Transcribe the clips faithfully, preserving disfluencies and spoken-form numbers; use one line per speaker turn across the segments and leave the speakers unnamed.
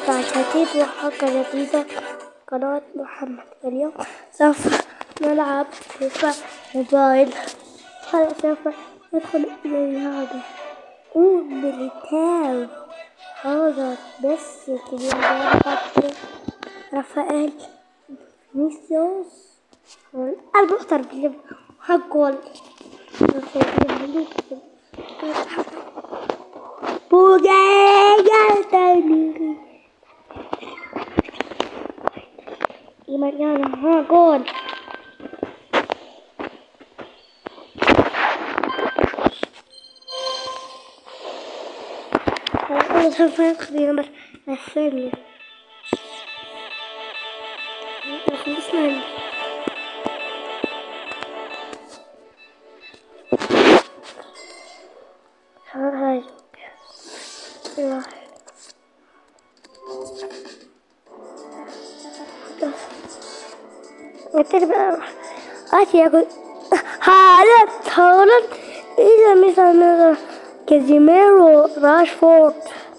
مقطع جديد وحلقة جديدة قناة محمد. اليوم سوف نلعب فيفا موبايل. هلا سوف ندخل إلى هذا وميليتاو هذا بس اليوم رافائيل فينيسيوس المحترف اللي حق جول بوجايا تاني إيمانيانا ها جول أنا سوف يدخل نمبر الثاني خلصنا هاي آتي أقول هالاند هالاند إذا مثل مثل كازيميرو راشفورد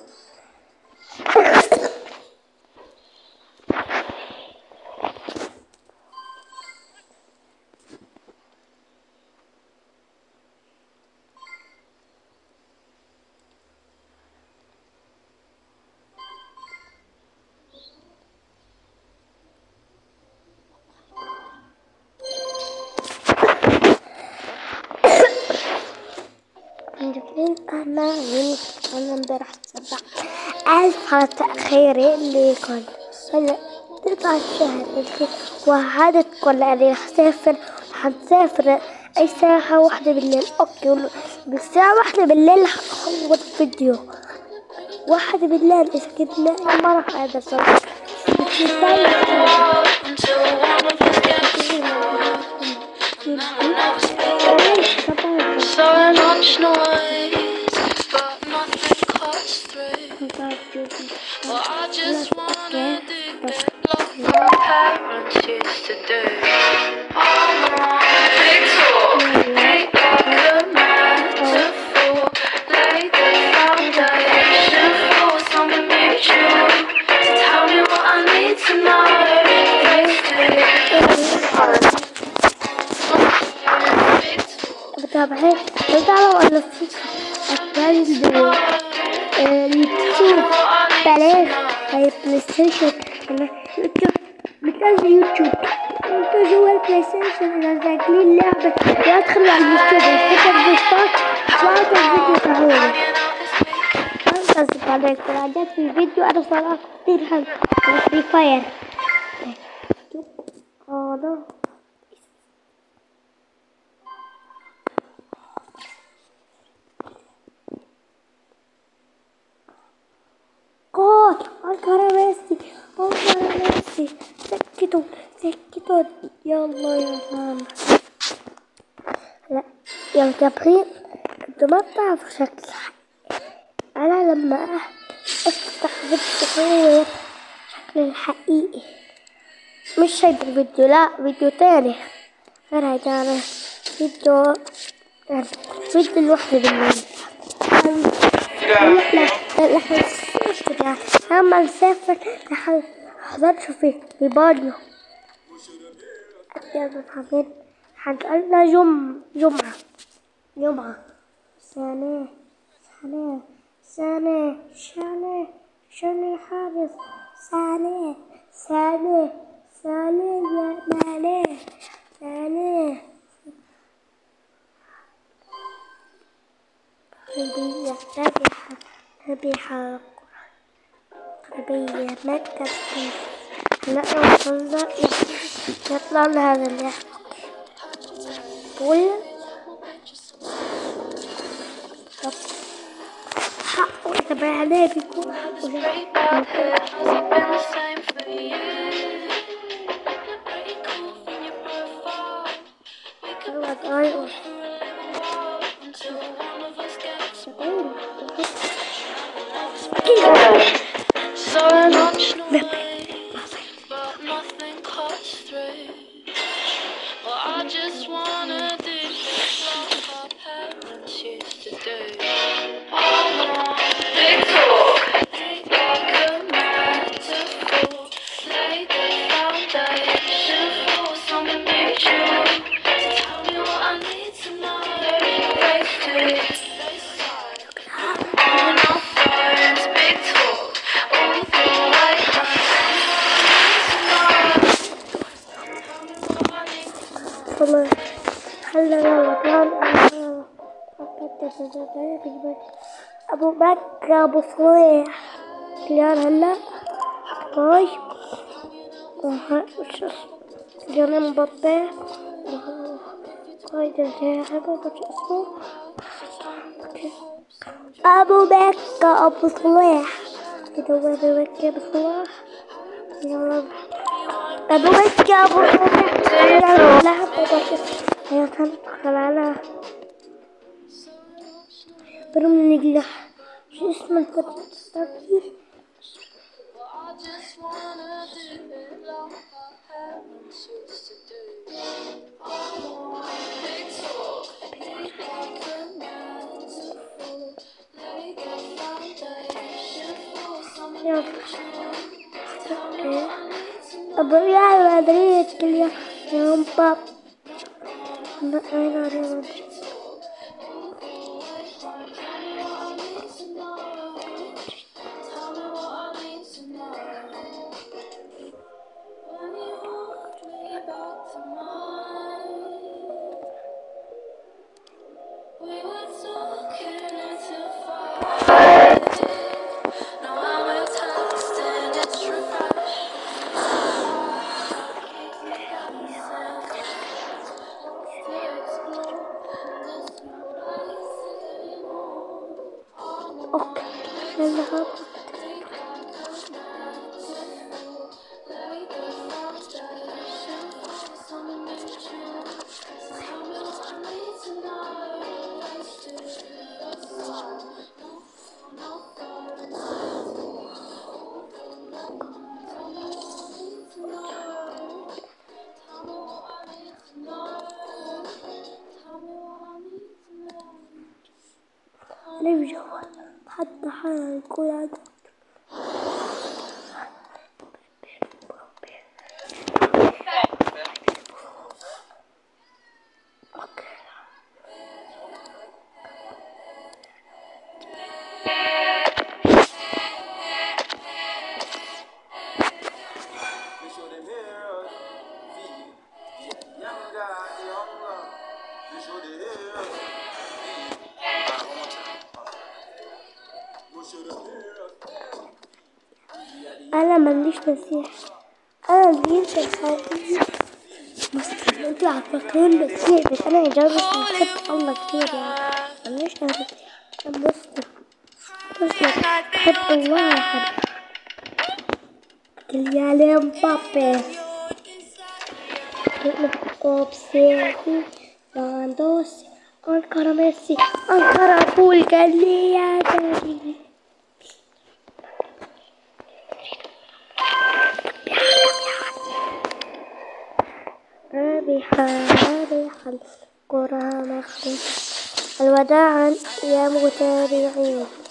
أنا من أنا امبارح سبع ألف على تأخيري اللي كان هلا تطلع الشهر الحين وهذا كل اللي راح أسافر حنسافر أي ساعة واحدة بالليل. أوكي بالساعة واحدة بالليل حصور فيديو واحدة بالليل إذا كنا ما راح أقدر أسوي.
Well, I just wanna dig like my parents used to do. I'm on big talk, take like a metaphor, lay the foundation for something mutual. So tell me what I need to know.
بتابعين بتابعوا ولا في اليوتيوب بلاش هاي بلاي ستيشن أنا يوتيوب بتنزل يوتيوب انتو جوا البلاي ستيشن إذا ساكلين لعبة لا تدخلوا على اليوتيوب كتب بوستات طلعت الفيديو سهولة أنقذ عليك عجبت في الفيديو أنا صراحة كتير حلو فري فاير هذا جول أنكر ميسي أنكر ميسي سكتوا سكتوا يلا يا ماما. لا يا متابعين انتوا ما بتعرفوا شكل أنا لما أفتح فيديو شكل الحقيقي مش هيدا الفيديو لا فيديو تاني غير هيدا فيديو فيديو الوحدة بالليل لا لما نسافر حضرتوا في البانيو يلا حبيبي حنقلنا جم جمعة جمعة سنة سنة سنة سنة سنة حارس سنة سنة سنة يا مالي سنة ربيع ربيع ربيع ربيع مركز لا وصلنا يطلع لهذا اللعب طول حق وتبعنا بيكون
I just wanna do things like our parents used to do. I'm on big talk, take like a man.
أبو بكر أبو صليح كليان هلا هاي وها وش كليان مبابي هاي ده هذا وش اسمه أبو بكر أبو صليح كده أبو بكر أبو صليح يلا أبو بكر أبو صليح لا أبو يا كان خلاله برم نجلح شو اسمه الفتاة أبو ريال مدريد كل يوم باب ما أنا ريال مدريد أوكي يلا هات نرجع حتى حالا يكون عدد أنا ماليش مسيح أنا دينت الحقيقي مسلم انتوا عفاكرين مسيح بس أنا جاوب بحب الله كتير يعني ماليش مسيح أنا مسلم مسلم بحب الله وحب كليان مبابي أوبسيتي لاندوسي أنكر ميسي أنكر أقول كليان رابحة رابحة القرى مخدوم الوداع يا متابعين.